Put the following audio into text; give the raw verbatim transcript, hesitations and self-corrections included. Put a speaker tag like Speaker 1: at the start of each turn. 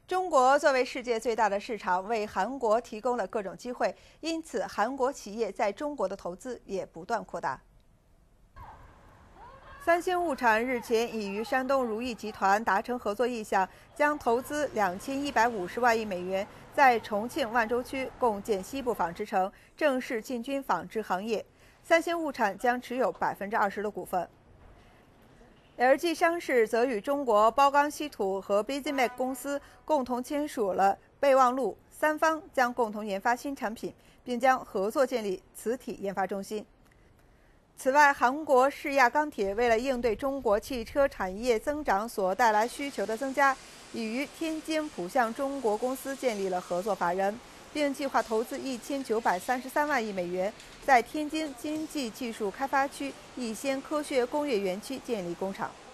Speaker 1: 中国作为世界最大的市场，为韩国提供了各种机会，因此韩国企业在中国的投资也不断扩大。三星物产日前已与山东如意集团达成合作意向，将投资两千一百五十万亿美元，在重庆万州区共建西部纺织城，正式进军纺织行业。三星物产将持有百分之二十的股份。L G 商事则与中国包钢稀土和 Bizimac 公司共同签署了备忘录，三方将共同研发新产品，并将合作建立磁体研发中心。此外，韩国世亚钢铁为了应对中国汽车产业增长所带来需求的增加，已与天津浦项中国公司建立了合作法人，并计划投资一千九百三十三万亿美元，在天津经济技术开发区逸仙科学工业园区建立工厂。